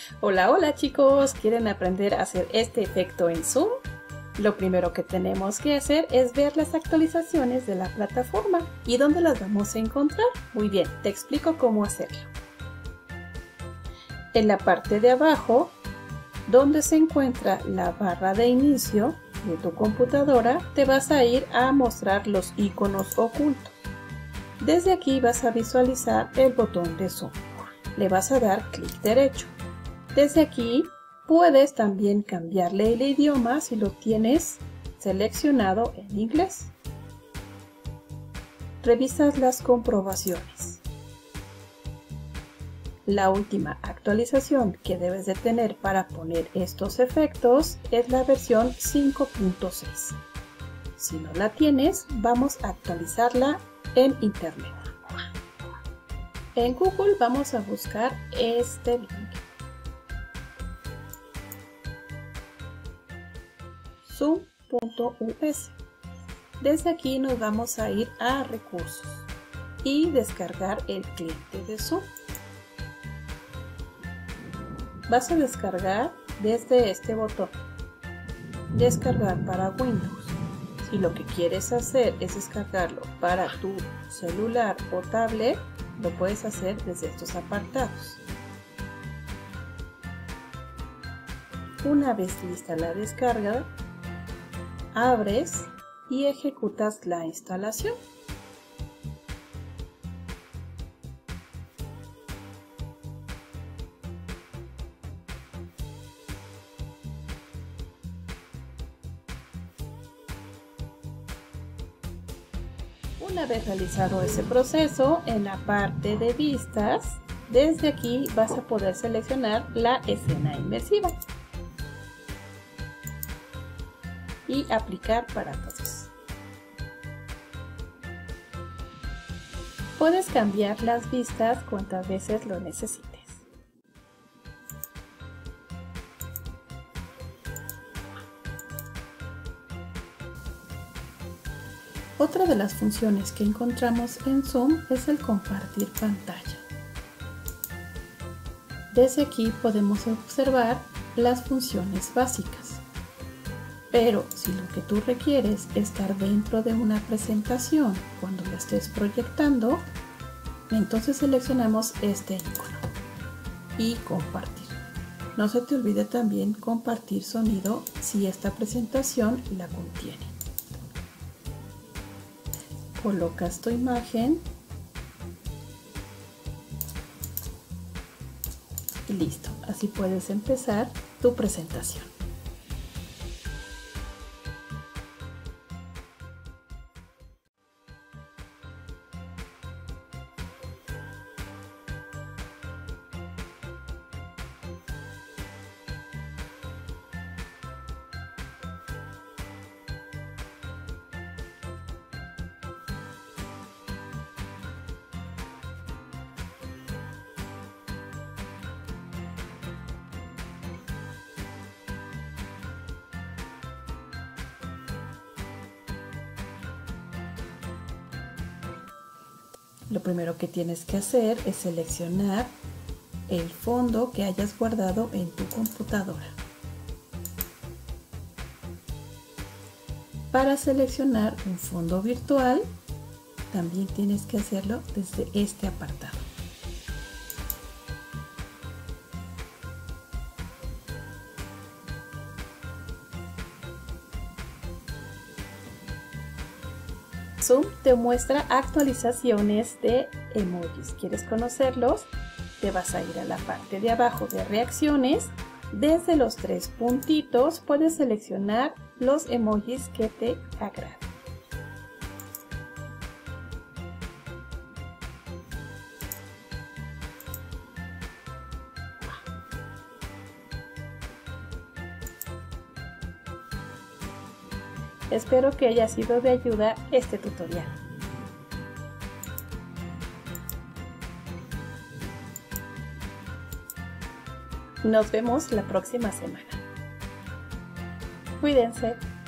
Hola, hola chicos, ¿quieren aprender a hacer este efecto en Zoom? Lo primero que tenemos que hacer es ver las actualizaciones de la plataforma. ¿Y dónde las vamos a encontrar? Muy bien, te explico cómo hacerlo. En la parte de abajo, donde se encuentra la barra de inicio de tu computadora, te vas a ir a mostrar los iconos ocultos. Desde aquí vas a visualizar el botón de Zoom. Le vas a dar clic derecho. Desde aquí puedes también cambiarle el idioma si lo tienes seleccionado en inglés. Revisas las comprobaciones. La última actualización que debes de tener para poner estos efectos es la versión 5.6. Si no la tienes, vamos a actualizarla en internet. En Google vamos a buscar este link. Zoom.us. Desde aquí nos vamos a ir a recursos y descargar el cliente de Zoom. Vas a descargar desde este botón, descargar para Windows. Si lo que quieres hacer es descargarlo para tu celular o tablet, lo puedes hacer desde estos apartados. Una vez lista la descarga, abres y ejecutas la instalación. Una vez realizado ese proceso, en la parte de vistas, desde aquí vas a poder seleccionar la escena inmersiva y aplicar para todos. Puedes cambiar las vistas cuantas veces lo necesites. Otra de las funciones que encontramos en Zoom es el compartir pantalla. Desde aquí podemos observar las funciones básicas. Pero si lo que tú requieres es estar dentro de una presentación cuando la estés proyectando, entonces seleccionamos este icono y compartir. No se te olvide también compartir sonido si esta presentación la contiene. Colocas tu imagen y listo. Así puedes empezar tu presentación. Lo primero que tienes que hacer es seleccionar el fondo que hayas guardado en tu computadora. Para seleccionar un fondo virtual, también tienes que hacerlo desde este apartado. Zoom te muestra actualizaciones de emojis. ¿Quieres conocerlos? Te vas a ir a la parte de abajo de reacciones. Desde los tres puntitos puedes seleccionar los emojis que te agraden. Espero que haya sido de ayuda este tutorial. Nos vemos la próxima semana. Cuídense.